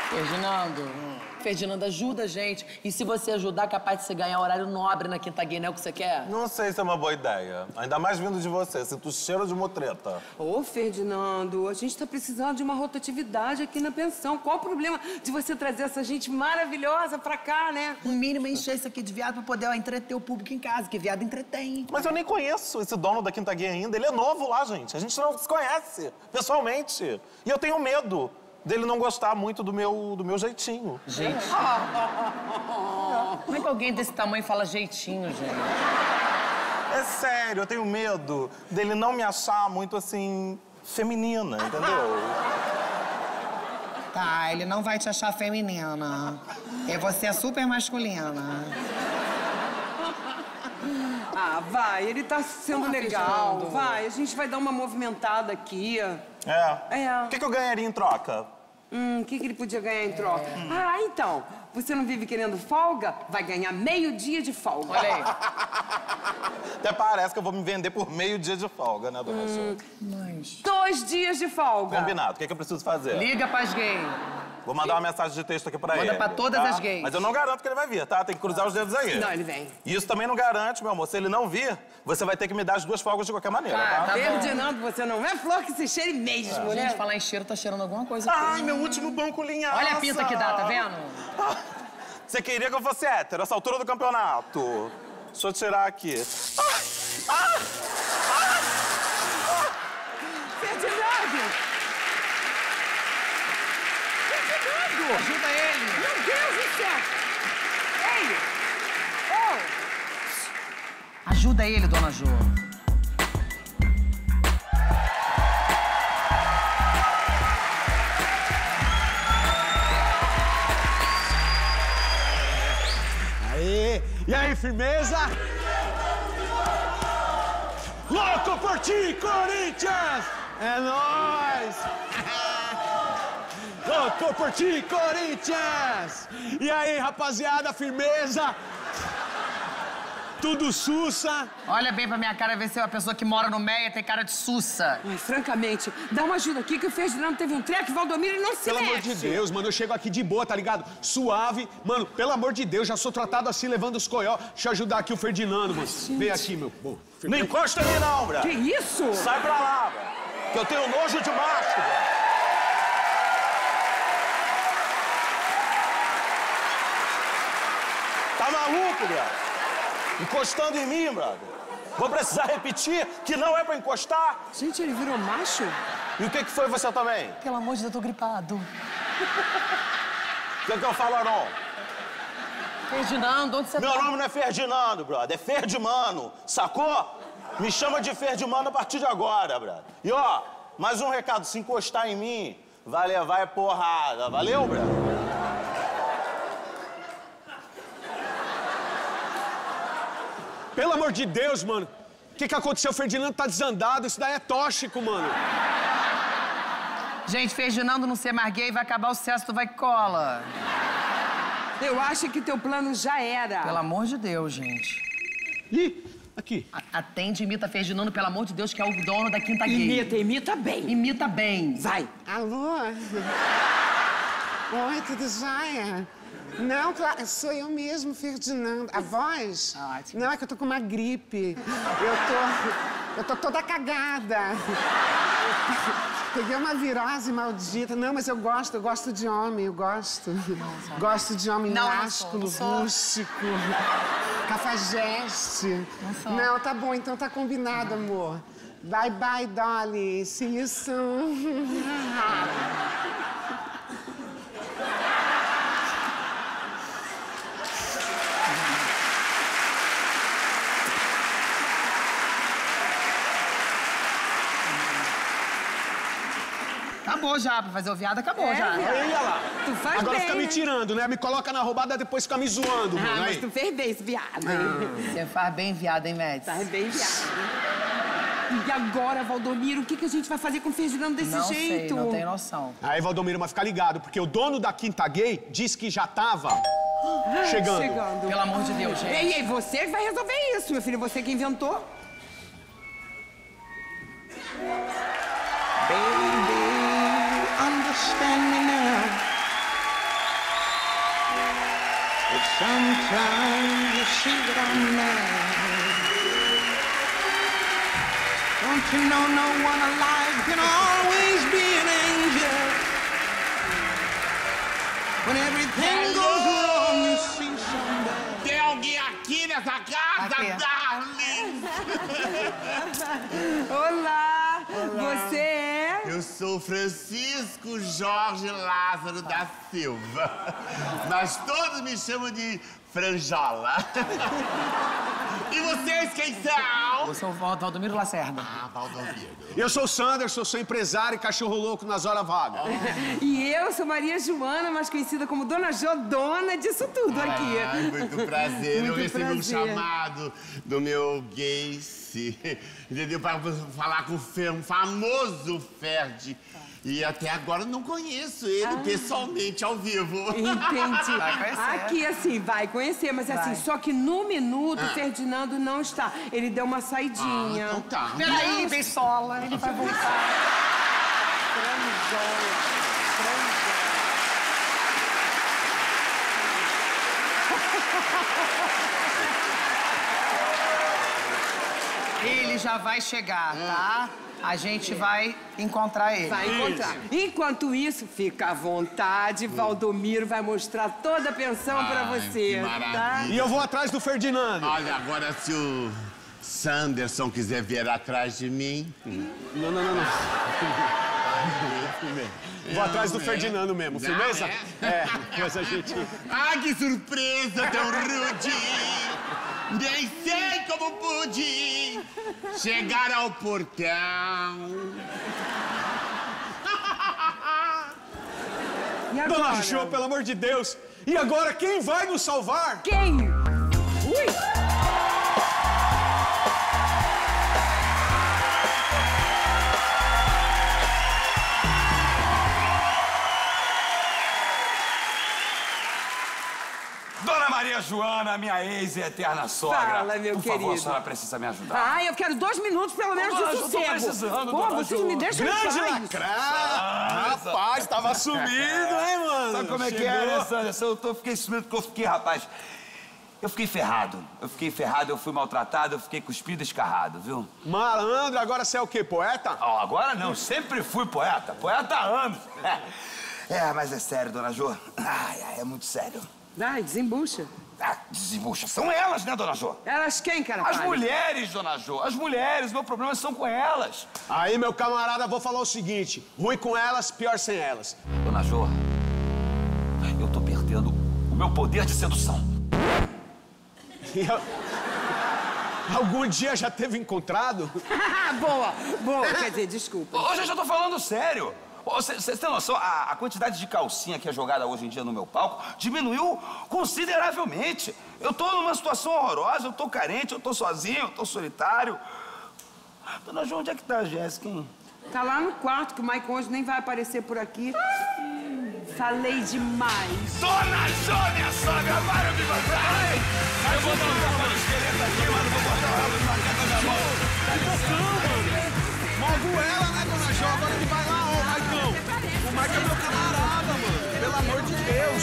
Ferdinando, ajuda a gente. E se você ajudar, é capaz de você ganhar horário nobre na Quinta Gay, não é o que você quer? Não sei se é uma boa ideia. Ainda mais vindo de você. Sinto o cheiro de mutreta. Ô, Ferdinando, a gente tá precisando de uma rotatividade aqui na pensão. Qual o problema de você trazer essa gente maravilhosa pra cá, né? O mínimo é encher isso aqui de viado pra poder entreter o público em casa, que viado entretém. Mas eu nem conheço esse dono da Quinta Gay ainda. Ele é novo lá, gente. A gente não se conhece pessoalmente. E eu tenho medo dele não gostar muito do meu jeitinho. Gente. Como é que alguém desse tamanho fala jeitinho, gente? É sério, eu tenho medo dele não me achar muito, assim, feminina, entendeu? Tá, ele não vai te achar feminina. E você é super masculina. Ah, vai, ele tá sendo legal. Vai, a gente vai dar uma movimentada aqui. É? É. O que eu ganharia em troca? O que ele podia ganhar em troca? Ah, então, você não vive querendo folga? Vai ganhar meio dia de folga. Olha aí. Até parece que eu vou me vender por meio dia de folga, né, dona Sônia? Mas... 2 dias de folga. Combinado. O que eu preciso fazer? Liga pras gays. Vou mandar uma mensagem de texto aqui pra ele. Manda pra todas as gays. Mas eu não garanto que ele vai vir, tá? Tem que cruzar os dedos aí. Não, ele vem. E isso também não garante, meu amor. Se ele não vir, você vai ter que me dar as 2 folgas de qualquer maneira, tá? Tá Ferdinando, você não é flor que se cheire mesmo, né? Gente, falar em cheiro, tá cheirando alguma coisa. Ai, meu último banco linhaça. Olha a pinta que dá, tá vendo? Você queria que eu fosse hétero, essa altura do campeonato. Deixa eu tirar aqui. Ferdinando! Ferdinando! Ajuda ele. Meu Deus do céu! Ei! Oh! Ajuda ele, dona Jo. Aê! E aí, firmeza? Louco por ti, Corinthians! É nóis! Louco por ti, Corinthians! E aí, rapaziada, firmeza? Tudo sussa? Olha bem pra minha cara, ver se é uma pessoa que mora no Meia tem cara de sussa. Ai, francamente, dá uma ajuda aqui que o Ferdinando teve um treco e Valdomiro e não se Pelo mexe. amor de Deus, mano, eu chego aqui de boa, tá ligado? Suave. Mano, pelo amor de Deus, já sou tratado assim, levando os coió. Deixa eu ajudar aqui o Ferdinando, mano. Vem aqui, meu. Bom, Não encosta em mim, não, Bra. Que isso? Sai pra lá, Bra. Que eu tenho nojo de macho, Bra. Tá maluco, Bra? Encostando em mim, brother. Vou precisar repetir que não é pra encostar. Gente, ele virou macho? E o que foi você também? Pelo amor de Deus, eu tô gripado. O que eu falo, não? Ferdinando, onde você Meu tá? nome não é Ferdinando, brother. É Ferdimano, sacou? Me chama de Ferdimano a partir de agora, brother. E ó, mais um recado. Se encostar em mim, vai levar porrada. Valeu, brother? Pelo amor de Deus, mano. O que aconteceu? O Ferdinando tá desandado. Isso daí é tóxico, mano. Gente, Ferdinando não ser mais gay, vai acabar o sucesso do Vai Que Cola. Eu acho que teu plano já era. Pelo amor de Deus, gente. Ih, aqui. Atende e imita Ferdinando, pelo amor de Deus, que é o dono da Quinta Gay. Imita bem. Imita bem. Vai. Alô? Oi, tudo jóia? Não, claro, sou eu mesmo, Ferdinando. A voz? Ótimo. Não, é que eu tô com uma gripe. Eu tô toda cagada. Peguei uma virose maldita. Não, mas eu gosto de homem, eu gosto. Gosto de homem másculo, rústico, cafajeste. Não, tá bom, então tá combinado, amor. Bye, bye, Dolly. See you soon. Acabou já, pra fazer o viado, acabou já. Aí, olha lá. Tu faz Agora bem, fica me né? tirando, né? Me coloca na roubada, depois fica me zoando, mano. Ah, mas Aí. tu fez bem esse viado, hein? Você faz bem viado, hein, Médici? Faz bem viado. E agora, Valdomiro, o que a gente vai fazer com o Ferdinando desse Não jeito? sei, não tenho noção. Aí, Valdomiro, mas fica ligado, porque o dono da Quinta Gay disse que já tava chegando. Pelo amor de Deus, gente. Ei, você que vai resolver isso, meu filho. Você que inventou. Baby, understand me now. Sometimes you see that I'm mad. Don't you know no one alive can always be an angel? When everything goes wrong, you see somebody. Tem alguém aqui nessa casa, darling? Olá, você é? Eu sou Francisco Jorge Lázaro da Silva. Mas todos me chamam de Franjola. E vocês quem são? Eu sou o Valdomiro Lacerda. Ah, Valdomiro. Eu sou o Sanderson, sou empresário e cachorro louco nas horas vagas. E eu sou Maria Joana, mais conhecida como Dona Jo, dona disso tudo aqui. Ai, muito prazer. Muito Eu recebi prazer. um chamado do meu Gacy, entendeu? Para falar com o famoso Ferdi. E até agora eu não conheço ele pessoalmente, ao vivo. Entendi. Vai conhecer. Aqui, assim, vai conhecer, mas assim, só que no minuto o Ferdinando não está. Ele deu uma saidinha. Então tá. Peraí, Beisola, ele vai voltar. Ele já vai chegar, tá? A gente vai encontrar ele. Vai encontrar. Enquanto isso, fica à vontade. Valdomiro vai mostrar toda a pensão pra você. que maravilha. E eu vou atrás do Ferdinando. Olha, agora se o Sanderson quiser vir atrás de mim... Não. Vou atrás do Ferdinando mesmo, firmeza? É, mas a gente... Ah, que surpresa tão rude! Nem sei como pude chegar ao portão. E agora? Dona Jo, pelo amor de Deus! E agora, quem vai nos salvar? Quem? Ui! Dona Maria Joana, minha ex e eterna sogra. Fala, meu Por favor, querido. a senhora precisa me ajudar. Ah, eu quero 2 minutos, pelo menos, Dona de Jo, tô sossego. precisando, Pô, Dona vocês Jo. me deixam em Grande paz. lacrar! Rapaz, tava sumido, hein, mano? Sabe como é que é, né, Sanderson? Eu fiquei sumido porque eu fiquei, rapaz. Eu fiquei ferrado. Eu fui maltratado, eu fiquei cuspido e escarrado, viu? Malandro, agora você é o quê, poeta? Ó, agora não, sempre fui poeta. Poeta há anos. É, mas é sério, Dona Jo. Ai, é muito sério. Ai, desembucha. Ah, desembucha. São elas, né, Dona Jo? Elas quem, cara? As mulheres, Dona Jo. As mulheres. Meu problema são com elas. Aí, meu camarada, vou falar o seguinte. Ruim com elas, pior sem elas. Dona Jo, eu tô perdendo o meu poder de sedução. Algum dia já teve encontrado? Boa. Quer dizer, desculpa. Hoje eu já tô falando sério. Você tem noção? A quantidade de calcinha que é jogada hoje em dia no meu palco diminuiu consideravelmente. Eu tô numa situação horrorosa, eu tô carente, eu tô sozinho, eu tô solitário. Dona Jo, onde é que tá a Jéssica, hein? Tá lá no quarto, que o Maicon hoje nem vai aparecer por aqui. Falei demais. Dona Jo, minha sogra, para me matar! Eu vou dar um tapa no esqueleto aqui, mas não vou botar o rabo na cara da mão. Mago ela, né, Dona Jo? Agora ele vai lá, ô, Maicão. O Maicon é meu camarada, mano. Pelo amor de Deus.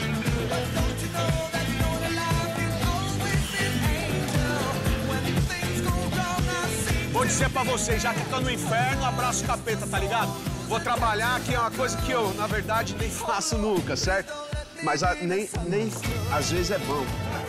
Vou dizer pra vocês, já que tô no inferno, abraço o capeta, tá ligado? Vou trabalhar, que é uma coisa que eu, na verdade, nem faço nunca, certo? Mas nem às vezes é bom.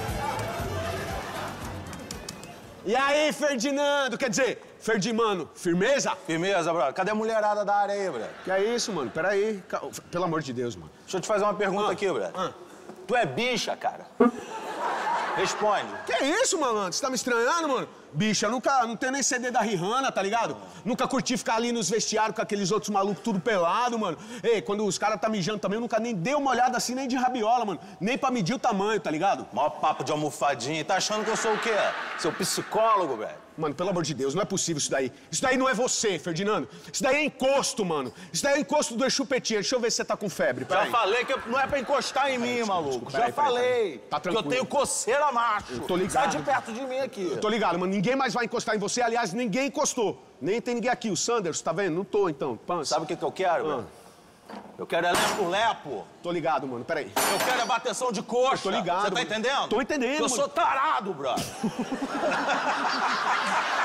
E aí, Ferdinando? Quer dizer, Ferdimano, firmeza? Firmeza, brother. Cadê a mulherada da área aí, brother? Que é isso, mano? Peraí. Pelo amor de Deus, mano. Deixa eu te fazer uma pergunta aqui, brother. Tu é bicha, cara? Responde. Que é isso, malandro? Você tá me estranhando, mano? Bicha, não tenho nem CD da Rihanna, tá ligado? Nunca curti ficar ali nos vestiários com aqueles outros malucos tudo pelado, mano. Ei, quando os caras tá mijando também, eu nunca nem dei uma olhada assim, nem de rabiola, mano. Nem pra medir o tamanho, tá ligado? Maior papo de almofadinha. Tá achando que eu sou o quê? Seu psicólogo, velho? Mano, pelo amor de Deus, não é possível isso daí. Isso daí não é você, Ferdinando. Isso daí é encosto, mano. Isso daí é encosto do Exu Petinha. Deixa eu ver se você tá com febre. Já falei que não é pra encostar em mim, maluco. Já falei. Tá que eu tranquilo. tenho coceira macho. Tô ligado. Sai de perto de mim aqui. Eu tô ligado, mano. Ninguém mais vai encostar em você. Aliás, ninguém encostou. Nem tem ninguém aqui. O Sanders, tá vendo? Não tô, então. Pança. Sabe o que eu quero, velho? Eu quero é lepo-lepo. Tô ligado, mano, peraí. Eu quero é bateção de coxa. Tô ligado. Você tá entendendo? Tô entendendo, Eu mano. sou tarado, brother.